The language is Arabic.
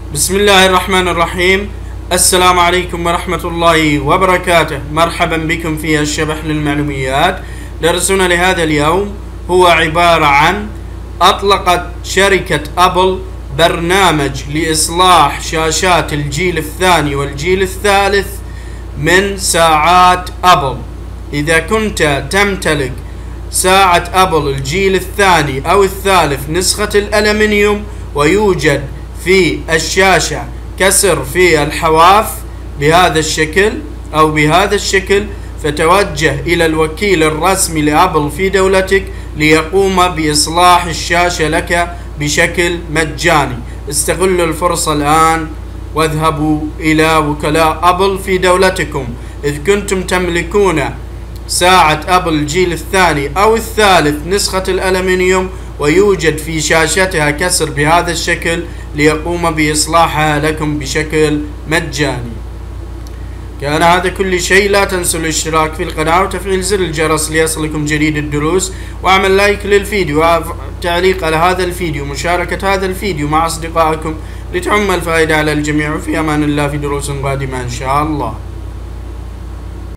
بسم الله الرحمن الرحيم. السلام عليكم ورحمة الله وبركاته. مرحبا بكم في الشبح للمعلوميات. درسنا لهذا اليوم هو عبارة عن أطلقت شركة أبل برنامج لإصلاح شاشات الجيل الثاني والجيل الثالث من ساعات أبل. إذا كنت تمتلك ساعة أبل الجيل الثاني أو الثالث نسخة الألمنيوم ويوجد في الشاشة كسر في الحواف بهذا الشكل أو بهذا الشكل، فتوجه إلى الوكيل الرسمي لأبل في دولتك ليقوم بإصلاح الشاشة لك بشكل مجاني. استغلوا الفرصة الآن واذهبوا إلى وكلاء أبل في دولتكم. إذ كنتم تملكون ساعة أبل الجيل الثاني أو الثالث نسخة الألمنيوم ويوجد في شاشتها كسر بهذا الشكل ليقوم بإصلاحها لكم بشكل مجاني. كان هذا كل شيء. لا تنسوا الاشتراك في القناة وتفعيل زر الجرس ليصلكم جديد الدروس، واعمل لايك للفيديو وتعليق على هذا الفيديو، مشاركة هذا الفيديو مع أصدقائكم لتعم الفائدة على الجميع. وفي أمان الله، في دروس قادمة إن شاء الله.